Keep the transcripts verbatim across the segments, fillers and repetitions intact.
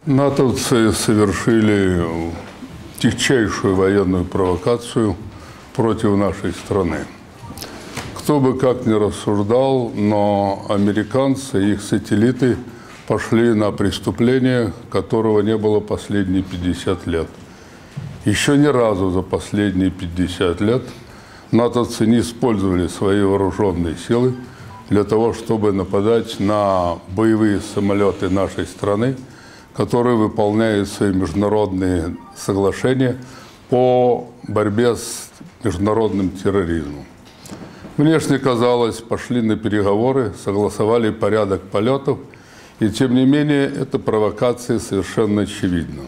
Натовцы совершили тягчайшую военную провокацию против нашей страны. Кто бы как ни рассуждал, но американцы и их сателлиты пошли на преступление, которого не было последние пятьдесят лет. Еще ни разу за последние пятьдесят лет натовцы не использовали свои вооруженные силы для того, чтобы нападать на боевые самолеты нашей страны, которые выполняют свои международные соглашения по борьбе с международным терроризмом. Внешне казалось, пошли на переговоры, согласовали порядок полетов, и тем не менее эта провокация совершенно очевидна.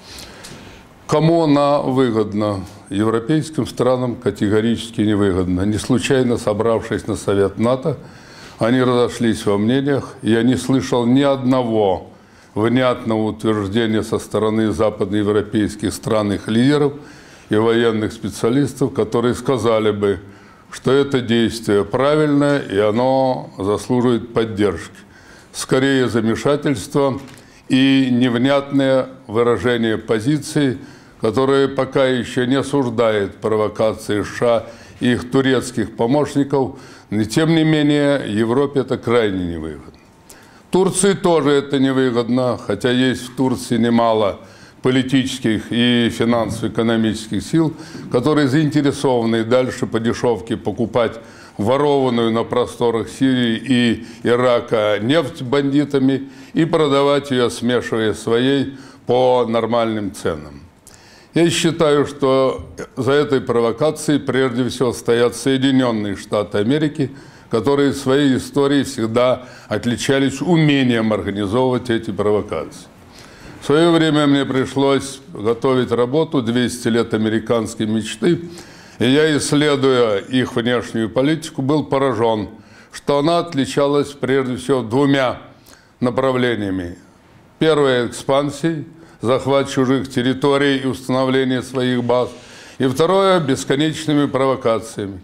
Кому она выгодна? Европейским странам категорически невыгодно. Не случайно, собравшись на Совет НАТО, они разошлись во мнениях, и я не слышал ни одного внятного утверждения со стороны западноевропейских стран, их лидеров и военных специалистов, которые сказали бы, что это действие правильное и оно заслуживает поддержки. Скорее замешательство и невнятное выражение позиции, которое пока еще не осуждает провокации США и их турецких помощников, но тем не менее Европе это крайне невыгодно. Турции тоже это невыгодно, хотя есть в Турции немало политических и финансово-экономических сил, которые заинтересованы дальше по дешевке покупать ворованную на просторах Сирии и Ирака нефть бандитами и продавать ее, смешивая своей, по нормальным ценам. Я считаю, что за этой провокацией прежде всего стоят Соединенные Штаты Америки, которые в своей истории всегда отличались умением организовывать эти провокации. В свое время мне пришлось готовить работу «двести лет американской мечты», и я, исследуя их внешнюю политику, был поражен, что она отличалась прежде всего двумя направлениями. Первое – экспансией, захват чужих территорий и установление своих баз. И второе – бесконечными провокациями.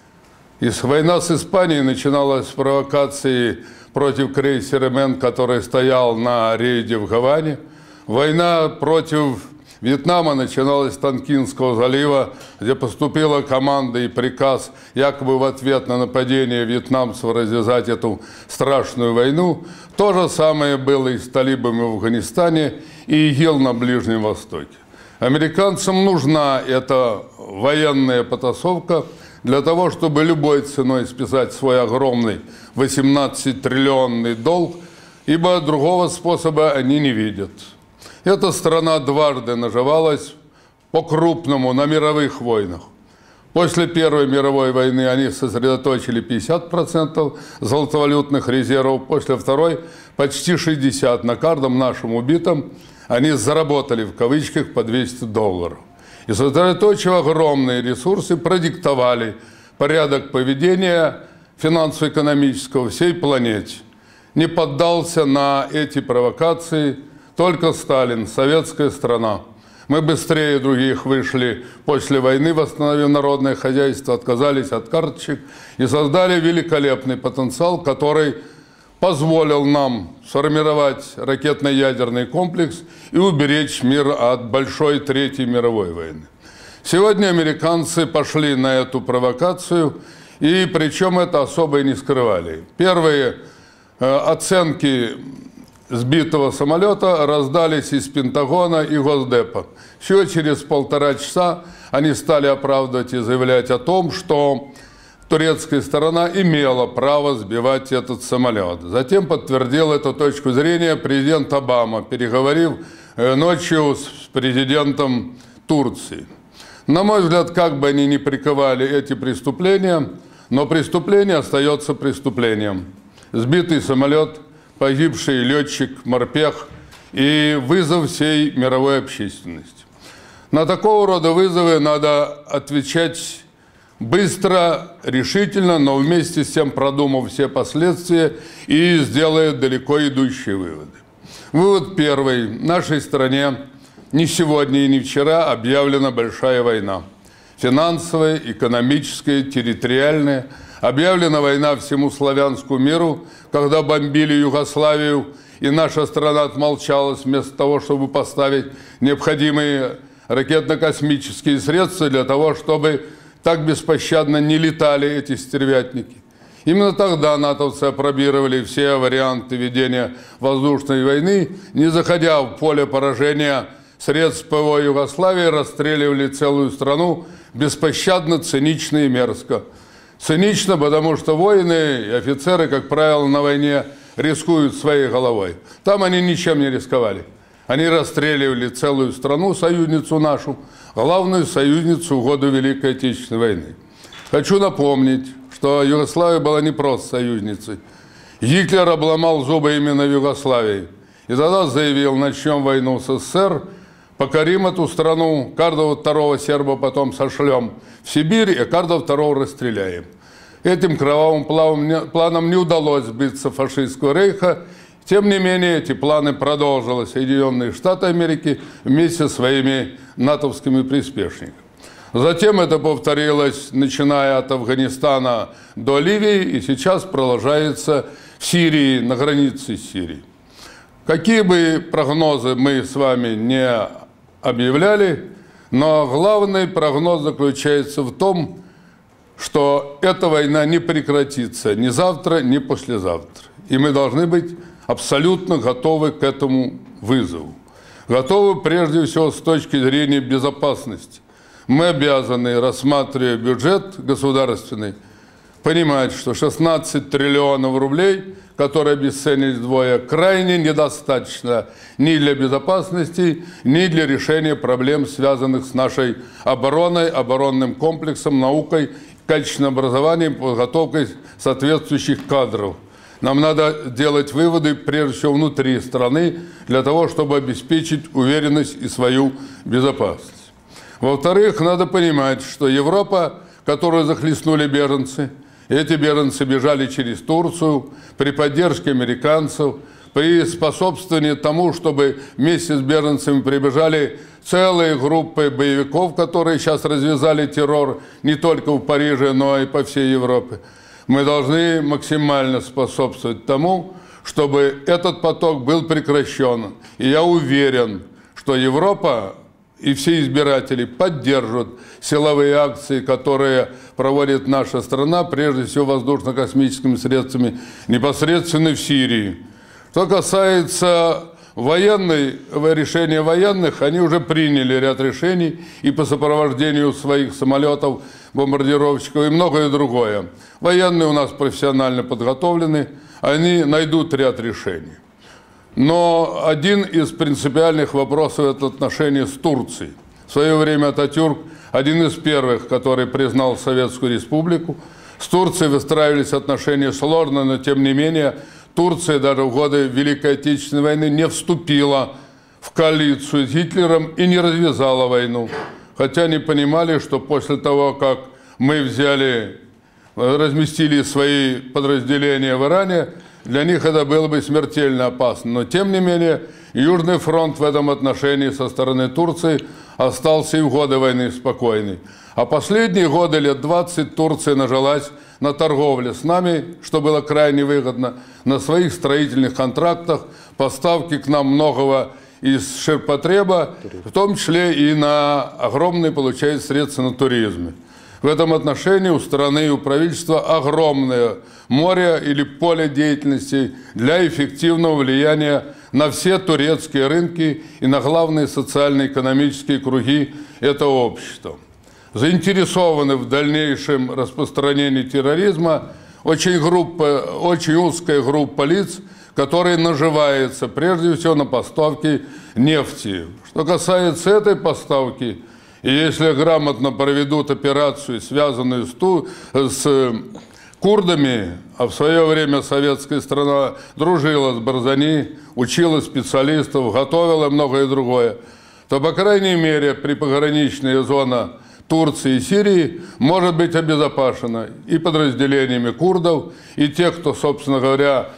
И война с Испанией начиналась с провокации против крейсера «Мэн», который стоял на рейде в Гаване. Война против Вьетнама начиналась с Тонкинского залива, где поступила команда и приказ якобы в ответ на нападение вьетнамцев развязать эту страшную войну. То же самое было и с талибами в Афганистане, и ИГИЛ на Ближнем Востоке. Американцам нужна эта военная потасовка для того, чтобы любой ценой списать свой огромный восемнадцатитриллионный долг, ибо другого способа они не видят. Эта страна дважды наживалась по-крупному на мировых войнах. После Первой мировой войны они сосредоточили пятьдесят процентов золотовалютных резервов, после Второй – почти шестьдесят процентов. На каждом нашем убитом они заработали в кавычках по двести долларов. И сосредоточив огромные ресурсы, продиктовали порядок поведения финансово-экономического всей планете. Не поддался на эти провокации только Сталин, советская страна. Мы быстрее других вышли после войны, восстановив народное хозяйство, отказались от карточек и создали великолепный потенциал, который позволил нам сформировать ракетно-ядерный комплекс и уберечь мир от большой Третьей мировой войны. Сегодня американцы пошли на эту провокацию, и причем это особо и не скрывали. Первые э, оценки сбитого самолета раздались из Пентагона и Госдепа. Всего через полтора часа они стали оправдывать и заявлять о том, что турецкая сторона имела право сбивать этот самолет. Затем подтвердил эту точку зрения президент Обама, переговорив ночью с президентом Турции. На мой взгляд, как бы они ни приковали эти преступления, но преступление остается преступлением. Сбитый самолет, погибший летчик-морпех и вызов всей мировой общественности. На такого рода вызовы надо отвечать быстро, решительно, но вместе с тем продумав все последствия и сделая далеко идущие выводы. Вывод первый. В нашей стране ни сегодня и ни вчера объявлена большая война. Финансовая, экономическая, территориальная. Объявлена война всему славянскому миру, когда бомбили Югославию и наша страна отмолчалась вместо того, чтобы поставить необходимые ракетно-космические средства для того, чтобы так беспощадно не летали эти стервятники. Именно тогда натовцы опробировали все варианты ведения воздушной войны, не заходя в поле поражения средств ПВО Югославии, расстреливали целую страну беспощадно, цинично и мерзко. Цинично, потому что воины и офицеры, как правило, на войне рискуют своей головой. Там они ничем не рисковали. Они расстреливали целую страну, союзницу нашу, главную союзницу в годы Великой Отечественной войны. Хочу напомнить, что Югославия была не просто союзницей. Гитлер обломал зубы именно в Югославии. И тогда заявил: начнем войну с СССР, покорим эту страну, каждого второго серба потом сошлем в Сибирь, и каждого второго расстреляем. Этим кровавым планом не удалось сбиться фашистского рейха. Тем не менее, эти планы продолжили Соединенные Штаты Америки вместе со своими натовскими приспешниками. Затем это повторилось, начиная от Афганистана до Ливии, и сейчас продолжается в Сирии, на границе с Сирией. Какие бы прогнозы мы с вами не объявляли, но главный прогноз заключается в том, что эта война не прекратится ни завтра, ни послезавтра. И мы должны быть абсолютно готовы к этому вызову. Готовы прежде всего с точки зрения безопасности. Мы обязаны, рассматривая бюджет государственный, понимать, что шестнадцать триллионов рублей, которые обесценились вдвое, крайне недостаточно ни для безопасности, ни для решения проблем, связанных с нашей обороной, оборонным комплексом, наукой, качественным образованием, подготовкой соответствующих кадров. Нам надо делать выводы, прежде всего, внутри страны, для того, чтобы обеспечить уверенность и свою безопасность. Во-вторых, надо понимать, что Европа, которую захлестнули беженцы, эти беженцы бежали через Турцию, при поддержке американцев, при способствовании тому, чтобы вместе с беженцами прибежали целые группы боевиков, которые сейчас развязали террор не только в Париже, но и по всей Европе. Мы должны максимально способствовать тому, чтобы этот поток был прекращен. И я уверен, что Европа и все избиратели поддержат силовые акции, которые проводит наша страна, прежде всего воздушно-космическими средствами, непосредственно в Сирии. Что касается военной, решения военных, они уже приняли ряд решений и по сопровождению своих самолетов, бомбардировщиков и многое другое. Военные у нас профессионально подготовлены, они найдут ряд решений. Но один из принципиальных вопросов – это отношения с Турцией. В свое время Ататюрк – один из первых, который признал Советскую Республику. С Турцией выстраивались отношения сложно, но тем не менее Турция даже в годы Великой Отечественной войны не вступила в коалицию с Гитлером и не развязала войну. Хотя они понимали, что после того, как мы взяли, разместили свои подразделения в Иране, для них это было бы смертельно опасно. Но, тем не менее, Южный фронт в этом отношении со стороны Турции остался и в годы войны спокойный. А последние годы, лет двадцать, Турция нажилась на торговле с нами, что было крайне выгодно, на своих строительных контрактах, поставки к нам многого из ширпотреба, в том числе и на огромные, получают средства на туризме. В этом отношении у страны и у правительства огромное море или поле деятельности для эффективного влияния на все турецкие рынки и на главные социально-экономические круги этого общества. Заинтересованы в дальнейшем распространении терроризма очень, группа, очень узкая группа лиц, которая наживается прежде всего на поставке нефти. Что касается этой поставки, и если грамотно проведут операцию, связанную с, ту, с курдами, а в свое время советская страна дружила с Барзани, учила специалистов, готовила многое другое, то, по крайней мере, припограничная зона Турции и Сирии может быть обезопасена и подразделениями курдов, и тех, кто, собственно говоря,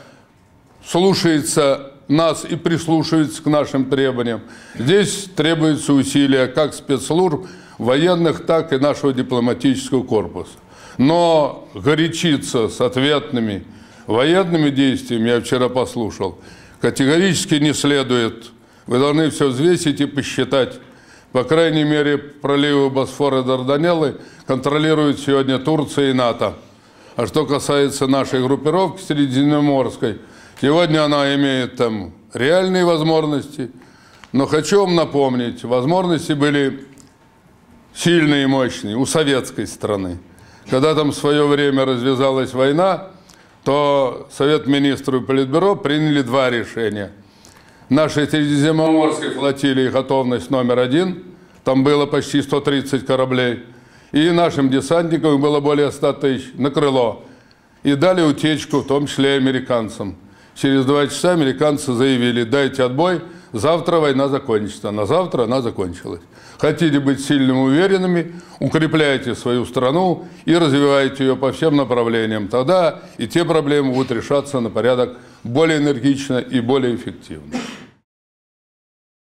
слушается нас и прислушивается к нашим требованиям. Здесь требуются усилия как спецслужб военных, так и нашего дипломатического корпуса. Но горячиться с ответными военными действиями, я вчера послушал, Категорически не следует. Вы должны все взвесить и посчитать. По крайней мере, проливы Босфора и Дарданеллы контролируют сегодня Турция и НАТО. А что касается нашей группировки средиземноморской, сегодня она имеет там реальные возможности. Но хочу вам напомнить, возможности были сильные и мощные у советской страны. Когда там в свое время развязалась война, то Совет министров и Политбюро приняли два решения. Нашей Средиземноморской флотилии готовность номер один, там было почти сто тридцать кораблей, и нашим десантникам было более ста тысяч на крыло. И дали утечку, в том числе и американцам. Через два часа американцы заявили: дайте отбой, завтра война закончится. На завтра она закончилась. Хотите быть сильными и уверенными, укрепляйте свою страну и развивайте ее по всем направлениям. Тогда и те проблемы будут решаться на порядок более энергично и более эффективно.